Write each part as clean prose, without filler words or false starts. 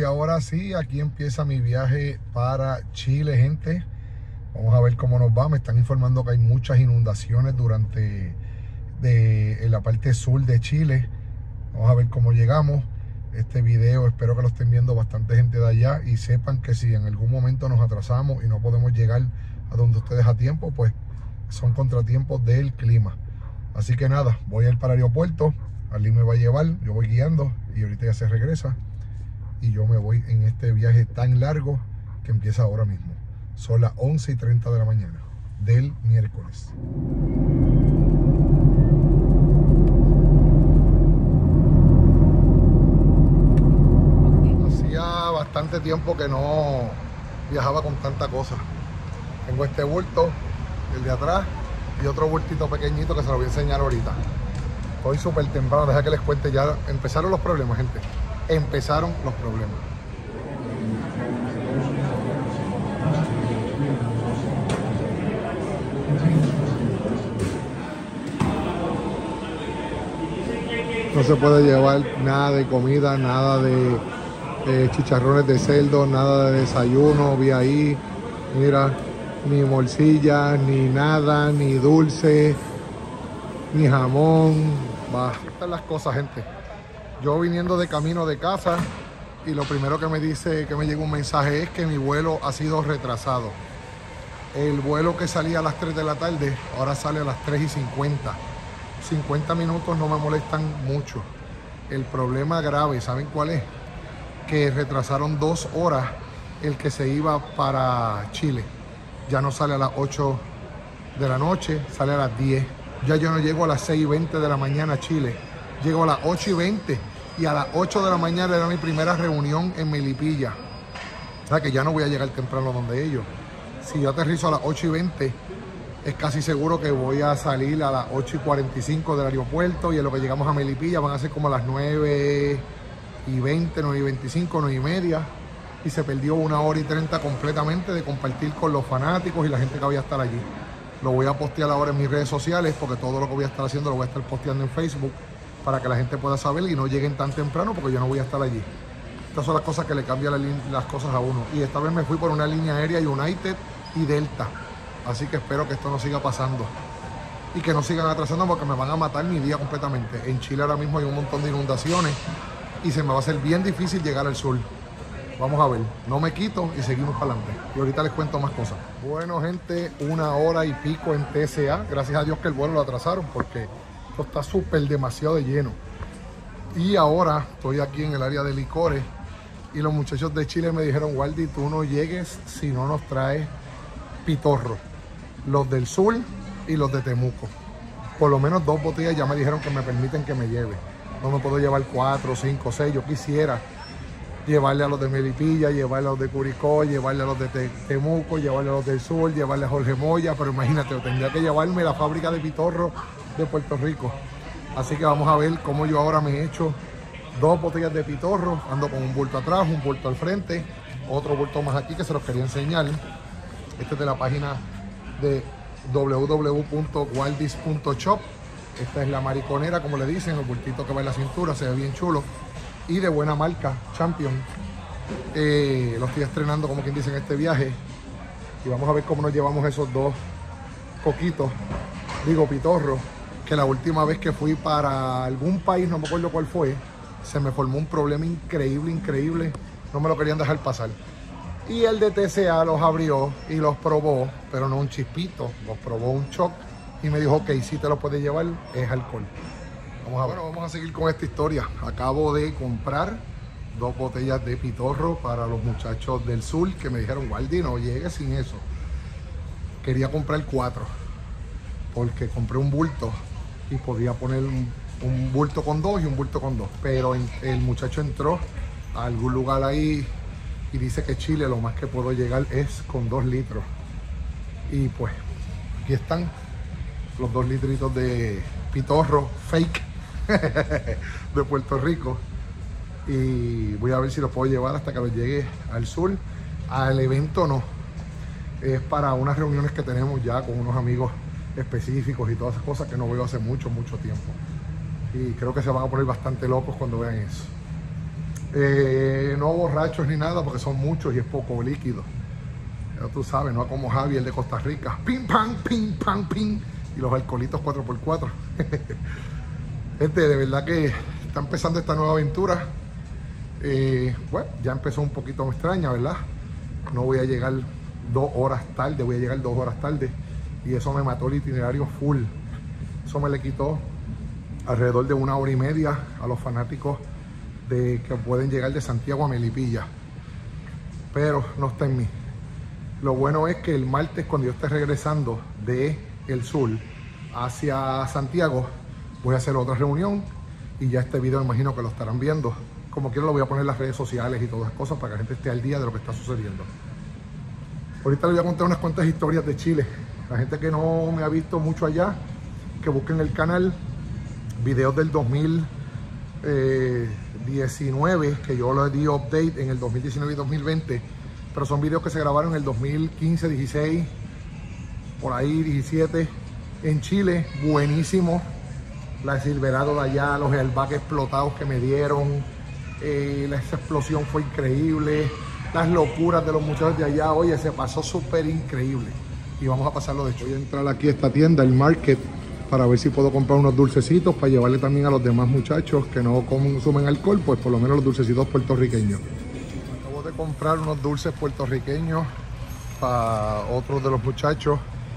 y ahora sí, aquí empieza mi viaje para Chile, gente. Vamos a ver cómo nos va. Me están informando que hay muchas inundaciones en la parte sur de Chile. Vamos a ver cómo llegamos. Este video espero que lo estén viendo bastante gente de allá y sepan que si en algún momento nos atrasamos y no podemos llegar a donde ustedes a tiempo, pues son contratiempos del clima. Así que nada, voy a ir para el aeropuerto. Arlene me va a llevar, yo voy guiando y ahorita ya se regresa. Y yo me voy en este viaje tan largo que empieza ahora mismo. Son las 11:30 de la mañana del miércoles. Hacía bastante tiempo que no viajaba con tanta cosa. Tengo este bulto, el de atrás, y otro bultito pequeñito que se lo voy a enseñar ahorita. Estoy súper temprano, deja que les cuente ya. Empezaron los problemas, gente. Empezaron los problemas. No se puede llevar nada de comida, nada de chicharrones de cerdo, nada de desayuno. Vi ahí, mira, ni morcillas, ni nada, ni dulce, ni jamón. Va, estas son las cosas, gente. Yo viniendo de camino de casa y lo primero que me dice, que me llega un mensaje es que mi vuelo ha sido retrasado. El vuelo que salía a las 3 de la tarde, ahora sale a las 3:50. 50 minutos no me molestan mucho. El problema grave, ¿saben cuál es? Que retrasaron 2 horas el que se iba para Chile. Ya no sale a las 8 de la noche, sale a las 10. Ya yo no llego a las 6:20 de la mañana a Chile. Llego a las 8:20 y a las 8 de la mañana era mi primera reunión en Melipilla. O sea que ya no voy a llegar temprano donde ellos. Si yo aterrizo a las 8:20, es casi seguro que voy a salir a las 8:45 del aeropuerto y en lo que llegamos a Melipilla van a ser como a las 9:20, 9:25, 9:30. Y se perdió 1 hora y 30 completamente de compartir con los fanáticos y la gente que voy a estar allí. Lo voy a postear ahora en mis redes sociales porque todo lo que voy a estar haciendo lo voy a estar posteando en Facebook para que la gente pueda saber y no lleguen tan temprano porque yo no voy a estar allí. Estas son las cosas que le cambian las cosas a uno. Y esta vez me fui por una línea aérea United y Delta. Así que espero que esto no siga pasando y que no sigan atrasando porque me van a matar mi día completamente. En Chile ahora mismo hay un montón de inundaciones y se me va a hacer bien difícil llegar al sur. Vamos a ver, no me quito y seguimos para adelante. Y ahorita les cuento más cosas. Bueno, gente, 1 hora y pico en TSA. Gracias a Dios que el vuelo lo atrasaron porque esto está súper demasiado de lleno. Y ahora estoy aquí en el área de licores y los muchachos de Chile me dijeron: Waldy, tú no llegues si no nos traes pitorro. Los del sur y los de Temuco. Por lo menos 2 botellas ya me dijeron que me permiten que me lleve. No me puedo llevar 4, 5, 6. Yo quisiera llevarle a los de Melipilla, llevarle a los de Curicó, llevarle a los de Temuco, llevarle a los del sur, llevarle a Jorge Moya, pero imagínate, tendría que llevarme la fábrica de pitorro de Puerto Rico. Así que vamos a ver cómo yo ahora me he hecho 2 botellas de pitorro. Ando con un bulto atrás, un bulto al frente, otro bulto más aquí que se los quería enseñar. Este es de la página de www.waldis.shop. Esta es la mariconera, como le dicen, el bultito que va en la cintura, se ve bien chulo y de buena marca, Champion. Lo estoy estrenando, como quien dice, en este viaje y vamos a ver cómo nos llevamos esos 2 coquitos, digo pitorros, que la última vez que fui para algún país, no me acuerdo cuál fue, se me formó un problema increíble, no me lo querían dejar pasar. Y el de TCA los abrió y los probó, pero no un chispito, los probó un shot y me dijo: ok, si te lo puedes llevar, es alcohol. Vamos a ver. Bueno, vamos a seguir con esta historia. Acabo de comprar 2 botellas de pitorro para los muchachos del sur que me dijeron: Waldy, no llegues sin eso. Quería comprar 4 porque compré un bulto y podía poner un bulto con 2 y un bulto con 2, pero el muchacho entró a algún lugar ahí y dice que Chile lo más que puedo llegar es con 2 litros. Y pues aquí están los 2 litritos de pitorro fake de Puerto Rico. Y voy a ver si los puedo llevar hasta que los llegue al sur. Al evento no. Es para unas reuniones que tenemos ya con unos amigos específicos y todas esas cosas que no veo hace mucho tiempo. Y creo que se van a poner bastante locos cuando vean eso. No borrachos ni nada porque son muchos y es poco líquido. Pero tú sabes, no como Javi, el de Costa Rica. Ping, pam, ping, pam, ping. Y los alcoholitos 4x4. Gente, de verdad que está empezando esta nueva aventura. Bueno, ya empezó un poquito extraña, ¿verdad? No voy a llegar 2 horas tarde, voy a llegar 2 horas tarde. Y eso me mató el itinerario full. Eso me le quitó alrededor de 1 hora y media a los fanáticos que pueden llegar de Santiago a Melipilla. Pero no está en mí. Lo bueno es que el martes, cuando yo esté regresando de el sur hacia Santiago, voy a hacer otra reunión y ya este video me imagino que lo estarán viendo. Como quiera lo voy a poner en las redes sociales y todas las cosas para que la gente esté al día de lo que está sucediendo. Ahorita les voy a contar unas cuantas historias de Chile. La gente que no me ha visto mucho allá, que busquen el canal, videos del 2019, que yo les di update en el 2019 y 2020, pero son videos que se grabaron en el 2015, 16, por ahí 17, en Chile. Buenísimo. La Silverado de allá, los airbags explotados que me dieron, esa explosión fue increíble, las locuras de los muchachos de allá, oye, se pasó súper increíble. Y vamos a pasarlo de hecho. Voy a entrar aquí a esta tienda, el Market, para ver si puedo comprar unos dulcecitos para llevarle también a los demás muchachos que no consumen alcohol, pues por lo menos los dulcecitos puertorriqueños. Acabo de comprar unos dulces puertorriqueños para otros de los muchachos,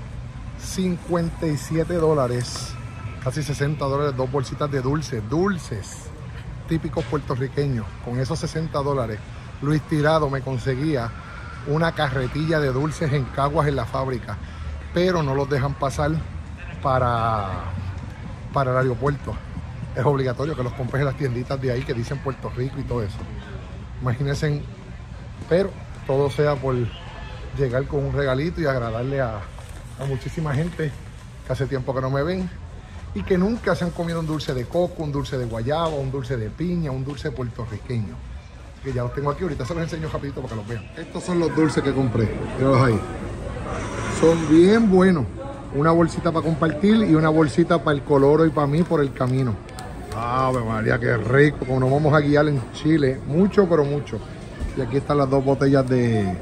$57, casi $60, 2 bolsitas de dulces típicos puertorriqueños. Con esos $60, Luis Tirado me conseguía una carretilla de dulces en Caguas en la fábrica, pero no los dejan pasar para el aeropuerto. Es obligatorio que los compres en las tienditas de ahí que dicen Puerto Rico y todo eso. Imagínense, pero todo sea por llegar con un regalito y agradarle a muchísima gente que hace tiempo que no me ven y que nunca se han comido un dulce de coco, un dulce de guayaba, un dulce de piña, un dulce puertorriqueño. Que ya los tengo aquí, ahorita se los enseño rapidito para que los vean. Estos son los dulces que compré, míralos ahí. Son bien buenos. Una bolsita para compartir y una bolsita para el Coloro y para mí por el camino. ¡Ave María, qué rico! Como nos vamos a guiar en Chile, mucho, pero mucho. Y aquí están las 2 botellas del...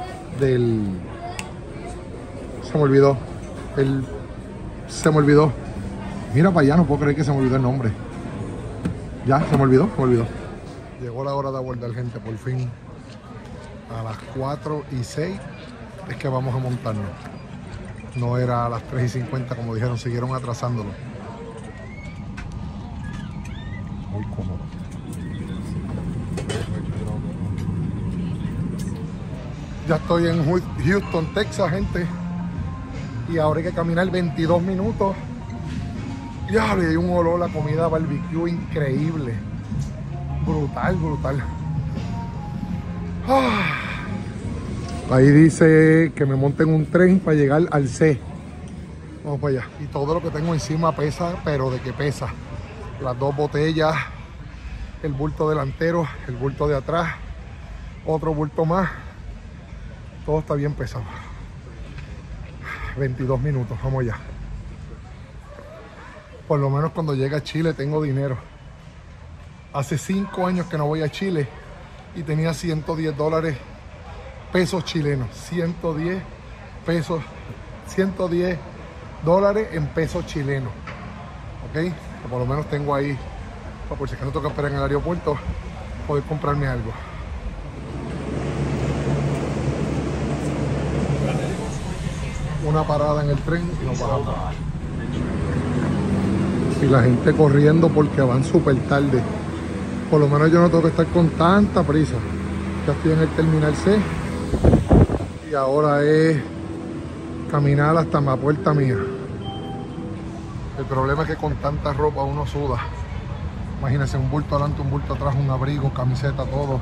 Se me olvidó. Se me olvidó. Mira para allá, no puedo creer que se me olvidó el nombre. Ya, se me olvidó. Llegó la hora de abordar, gente, por fin. A las 4:06 es que vamos a montarnos. No era a las 3:50 como dijeron, siguieron atrasándolo. Muy cómodo. Ya estoy en Houston, Texas, gente. Y ahora hay que caminar 22 minutos. Ya hay un olor a comida barbecue increíble. Brutal. Ahí dice que me monten un tren para llegar al C. Vamos para allá. Y todo lo que tengo encima pesa, pero de que pesa. Las 2 botellas, el bulto delantero, el bulto de atrás, otro bulto más. Todo está bien pesado. 22 minutos, vamos allá. Por lo menos cuando llegue a Chile tengo dinero. Hace 5 años que no voy a Chile y tenía $110 pesos chilenos. 110 pesos, $110 en pesos chilenos. Ok, que por lo menos tengo ahí, por si acaso tengo que esperar en el aeropuerto, poder comprarme algo. Una parada en el tren y nos bajamos. Y la gente corriendo porque van súper tarde. Por lo menos yo no tengo que estar con tanta prisa. Ya estoy en el terminal C y ahora es caminar hasta la puerta mía. El problema es que con tanta ropa uno suda. Imagínense, un bulto adelante, un bulto atrás, un abrigo, camiseta, todo.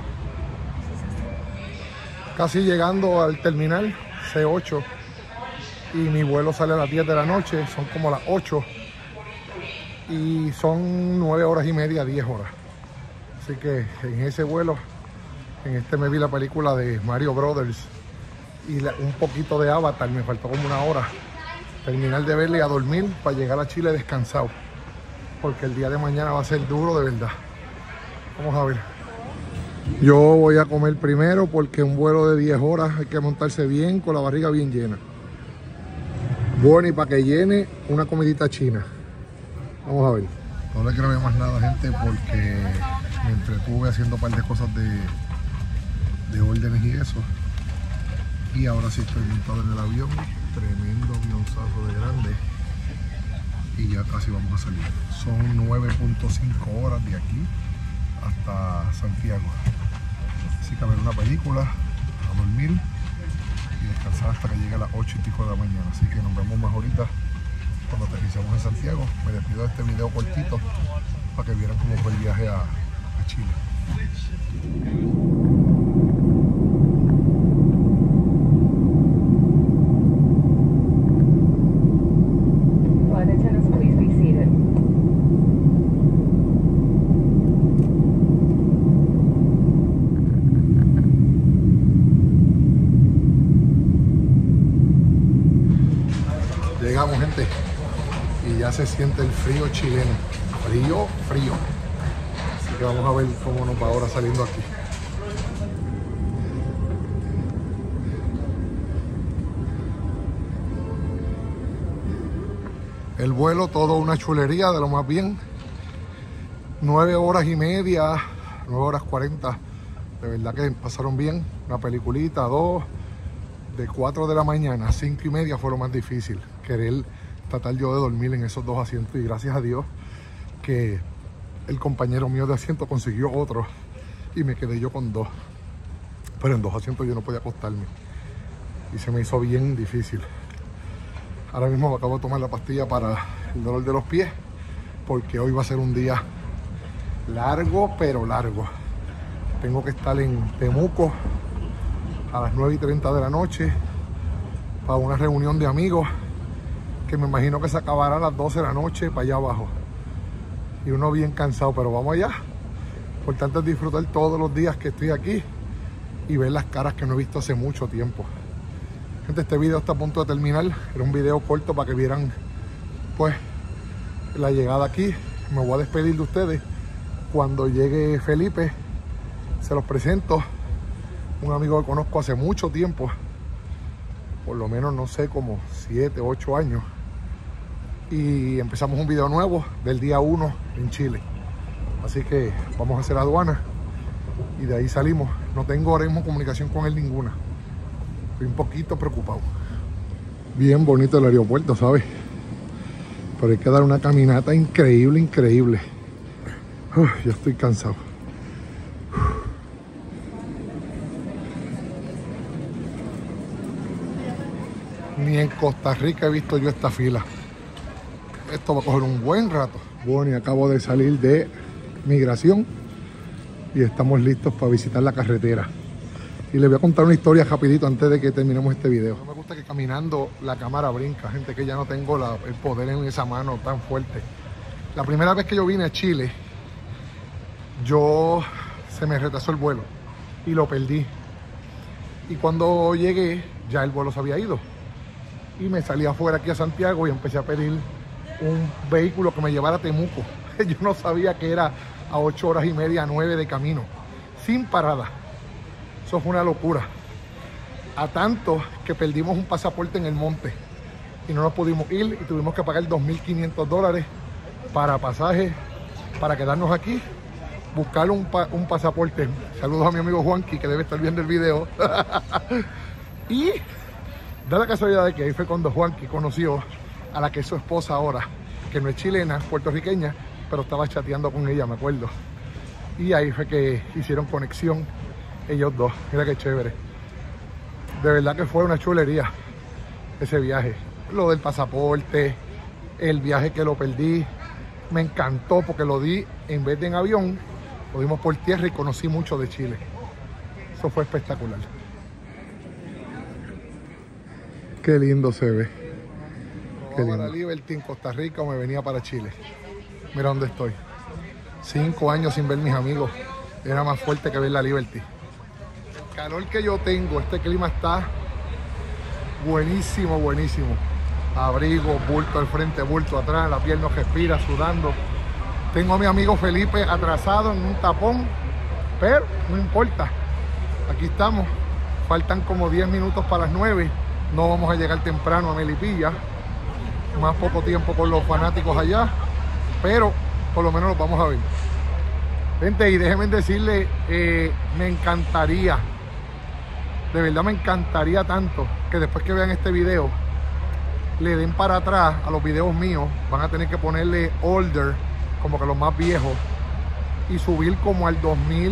Casi llegando al terminal C8 y mi vuelo sale a las 10 de la noche, son como las 8 y son 9 horas y media, 10 horas. Así que en ese vuelo, en este me vi la película de Mario Brothers y un poquito de Avatar, me faltó como 1 hora. Terminar de verle y a dormir para llegar a Chile descansado. Porque el día de mañana va a ser duro de verdad. Vamos a ver. Yo voy a comer primero porque un vuelo de 10 horas hay que montarse bien, con la barriga bien llena. Bueno, y para que llene, una comidita china. Vamos a ver. No le grabé más nada, gente, porque me entretuve haciendo un par de cosas de órdenes y eso. Y ahora sí estoy montado en el avión. Tremendo avionzazo de grande. Y ya casi vamos a salir. Son 9.5 horas de aquí hasta Santiago. Así que a ver una película, a dormir y descansar hasta que llegue a las 8 y pico de la mañana. Así que nos vemos más ahorita cuando aterricemos en Santiago. Me despido de este video cortito para que vieran cómo fue el viaje a Chile. Llegamos, gente, y ya se siente el frío chileno. Frío, frío. Así que vamos a ver cómo nos va ahora saliendo aquí. El vuelo, todo una chulería, de lo más bien. 9 horas y media, 9 horas 40. De verdad que pasaron bien. Una peliculita, 2. De 4 de la mañana a 5 y media fue lo más difícil. Querer tratar yo de dormir en esos 2 asientos. Y gracias a Dios que el compañero mío de asiento consiguió otro. Y me quedé yo con 2. Pero en 2 asientos yo no podía acostarme. Y se me hizo bien difícil. Ahora mismo me acabo de tomar la pastilla para el dolor de los pies. Porque hoy va a ser un día largo, pero largo. Tengo que estar en Temuco a las 9:30 de la noche para una reunión de amigos que me imagino que se acabará a las 12 de la noche para allá abajo. Y uno bien cansado, pero vamos allá. Por tanto, es disfrutar todos los días que estoy aquí y ver las caras que no he visto hace mucho tiempo. Gente, este video está a punto de terminar. Era un video corto para que vieran pues la llegada aquí. Me voy a despedir de ustedes. Cuando llegue Felipe, se los presento. Un amigo que conozco hace mucho tiempo, por lo menos no sé, como 7, 8 años. Y empezamos un video nuevo del día 1 en Chile. Así que vamos a hacer aduana y de ahí salimos. No tengo ahora mismo comunicación con él ninguna. Estoy un poquito preocupado. Bien bonito el aeropuerto, ¿sabes? Pero hay que dar una caminata increíble, increíble. Ya estoy cansado. Ni en Costa Rica he visto yo esta fila. Esto va a coger un buen rato. Bueno, y acabo de salir de migración y estamos listos para visitar la carretera. Y les voy a contar una historia rapidito antes de que terminemos este video. No me gusta que caminando la cámara brinca, gente, que ya no tengo el poder en esa mano tan fuerte. La primera vez que yo vine a Chile, se me retrasó el vuelo y lo perdí. Y cuando llegué, ya el vuelo se había ido. Y me salí afuera aquí a Santiago y empecé a pedir un vehículo que me llevara a Temuco. Yo no sabía que era a 8 horas y media, 9 de camino, sin parada. Eso fue una locura. A tanto que perdimos un pasaporte en el monte y no nos pudimos ir y tuvimos que pagar $2.500 para pasaje, para quedarnos aquí, buscar un pasaporte. Saludos a mi amigo Juanqui, que debe estar viendo el video. Y da la casualidad de que ahí fue cuando Juanqui conoció a la que es su esposa ahora, que no es chilena, es puertorriqueña, pero estaba chateando con ella, me acuerdo. Y ahí fue que hicieron conexión ellos dos. Mira qué chévere. De verdad que fue una chulería ese viaje. Lo del pasaporte, el viaje que lo perdí, me encantó porque lo di en vez de en avión, lo dimos por tierra y conocí mucho de Chile. Eso fue espectacular. Qué lindo se ve. Qué lindo. Para Liberty en Costa Rica o me venía para Chile. Mira dónde estoy. 5 años sin ver mis amigos. Era más fuerte que ver la Liberty. El calor que yo tengo, este clima está buenísimo, buenísimo. Abrigo, bulto al frente, bulto atrás, la piel no respira, sudando. Tengo a mi amigo Felipe atrasado en un tapón pero no importa, aquí estamos. Faltan como 10 minutos para las 9. No vamos a llegar temprano a Melipilla, más poco tiempo con los fanáticos allá, pero por lo menos los vamos a ver. Gente, y déjenme decirle, me encantaría, de verdad me encantaría tanto que después que vean este video le den para atrás a los videos míos. Van a tener que ponerle older, como que los más viejos, y subir como al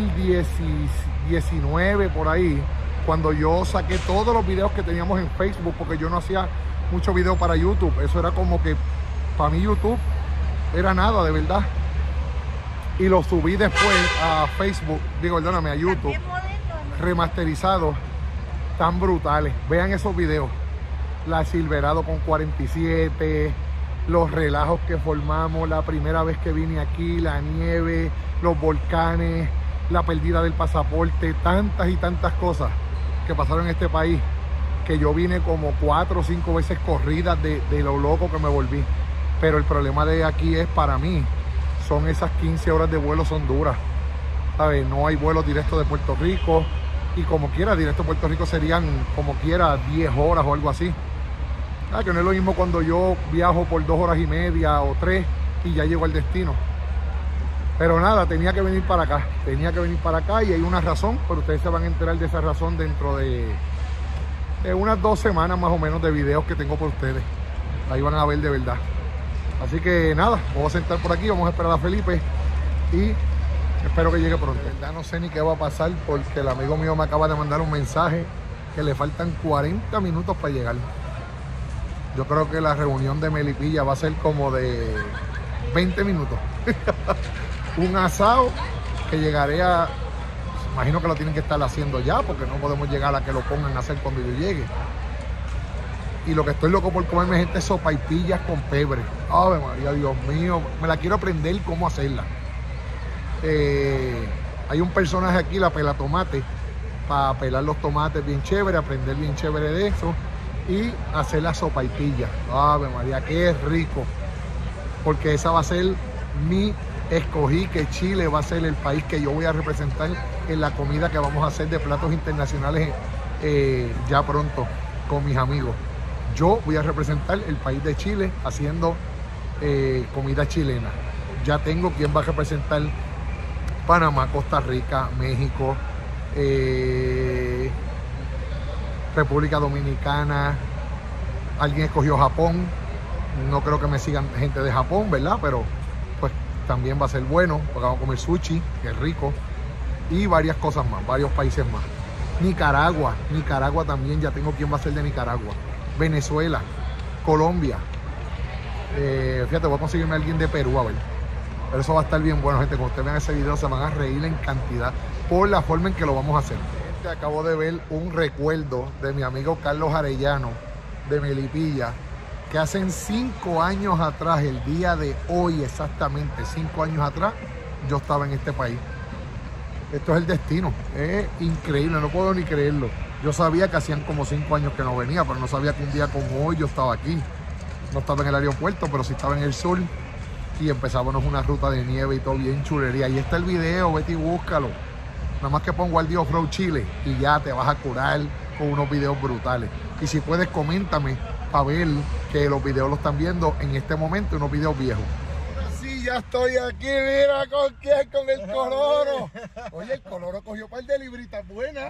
2019 por ahí, cuando yo saqué todos los videos que teníamos en Facebook, porque yo no hacía mucho video para YouTube. Eso era como que para mí YouTube era nada, de verdad. Y lo subí después a Facebook, perdóname, a YouTube, remasterizados, tan brutales. Vean esos videos. La Silverado con 47, los relajos que formamos, la primera vez que vine aquí, la nieve, los volcanes, la pérdida del pasaporte, tantas y tantas cosas que pasaron en este país, que yo vine como 4 o 5 veces corridas de lo loco que me volví. Pero el problema de aquí es, para mí, son esas 15 horas de vuelo, son duras, ¿sabes? No hay vuelos directos de Puerto Rico, y como quiera, directo a Puerto Rico serían como quiera 10 horas o algo así. Que no es lo mismo cuando yo viajo por 2 horas y media o 3 y ya llego al destino. Pero nada, tenía que venir para acá, y hay una razón, pero ustedes se van a enterar de esa razón dentro de unas 2 semanas más o menos de videos que tengo por ustedes. Ahí van a ver de verdad. Así que nada, vamos a sentar por aquí, vamos a esperar a Felipe y espero que llegue pronto. De verdad no sé ni qué va a pasar, porque el amigo mío me acaba de mandar un mensaje que le faltan 40 minutos para llegar. Yo creo que la reunión de Melipilla va a ser como de 20 minutos. Un asado que llegaré a... Imagino que lo tienen que estar haciendo ya, porque no podemos llegar a que lo pongan a hacer cuando yo llegue. Y lo que estoy loco por comerme, gente, es sopaipillas con pebre. Ave María, Dios mío, me la quiero aprender cómo hacerla. Hay un personaje aquí, la pela tomate, para pelar los tomates bien chévere, aprender bien chévere de eso y hacer la sopaipilla. Ave María, qué rico, porque esa va a ser escogí que Chile va a ser el país que yo voy a representar en la comida que vamos a hacer de platos internacionales ya pronto con mis amigos. Yo voy a representar el país de Chile haciendo comida chilena. Ya tengo quien va a representar Panamá, Costa Rica, México, República Dominicana. Alguien escogió Japón. No creo que me sigan gente de Japón, ¿verdad? Pero pues también va a ser bueno, porque vamos a comer sushi, que es rico, y varias cosas más, varios países más. Nicaragua también, ya tengo quien va a ser de Nicaragua. Venezuela, Colombia. Fíjate, voy a conseguirme a alguien de Perú, a ver. Pero eso va a estar bien bueno, gente. Cuando ustedes vean ese video se van a reír en cantidad por la forma en que lo vamos a hacer. Gente, acabo de ver un recuerdo de mi amigo Carlos Arellano de Melipilla, que hace 5 años atrás, el día de hoy exactamente, 5 años atrás, yo estaba en este país. Esto es el destino, es increíble, no puedo ni creerlo. Yo sabía que hacían como 5 años que no venía, pero no sabía que un día como hoy yo estaba aquí. No estaba en el aeropuerto, pero sí estaba en el sur, y empezábamos una ruta de nieve y todo bien chulería. Ahí está el video, vete y búscalo. Nada más que pongo al Dios Road Chile y ya te vas a curar con unos videos brutales. Y si puedes, coméntame para ver que los videos los están viendo en este momento, unos videos viejos. Sí, ya estoy aquí, mira con quién, con el Coloro. Oye, el Coloro cogió un par de libritas buenas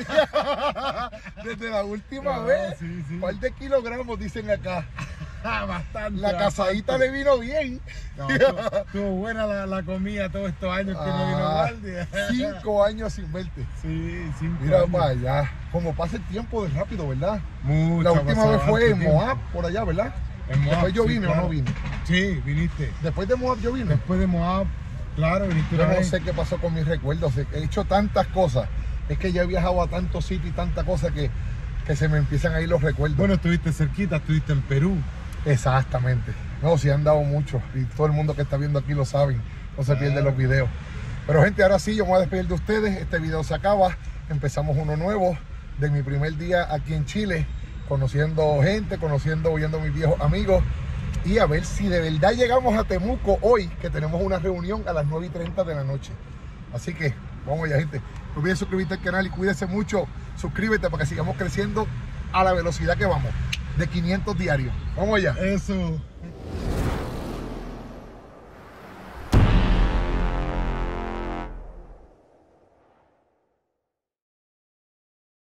desde la última vez. Sí. Un par de kilogramos, dicen acá. Bastante. La casadita le vino bien. No, estuvo buena la comida todos estos años que no vino guardia. 5 años sin verte. Sí, 5 Mira años. para allá. Como pasa el tiempo de rápido, ¿verdad? Mucho. La última vez fue en Moab, por allá, ¿verdad? En Moab, Después yo sí, vine, claro. ¿O no vine? Sí, viniste. Después de Moab yo vine. Después de Moab, claro, viniste Yo una no vez. sé qué pasó con mis recuerdos. He hecho tantas cosas. Es que ya he viajado a tantos sitios y tantas cosas que se me empiezan a ir los recuerdos. Bueno, estuviste cerquita, estuviste en Perú. Exactamente. No, sí han dado mucho. Y todo el mundo que está viendo aquí lo saben. No se pierden los videos. Pero gente, ahora sí, yo me voy a despedir de ustedes. Este video se acaba. Empezamos uno nuevo de mi primer día aquí en Chile. Conociendo gente, viendo a mis viejos amigos. Y a ver si de verdad llegamos a Temuco hoy, que tenemos una reunión a las 9:30 de la noche. Así que Vamos allá, gente. No olvides suscribirte al canal y cuídense mucho. Suscríbete para que sigamos creciendo a la velocidad que vamos, de 500 diarios. Vamos allá. Eso.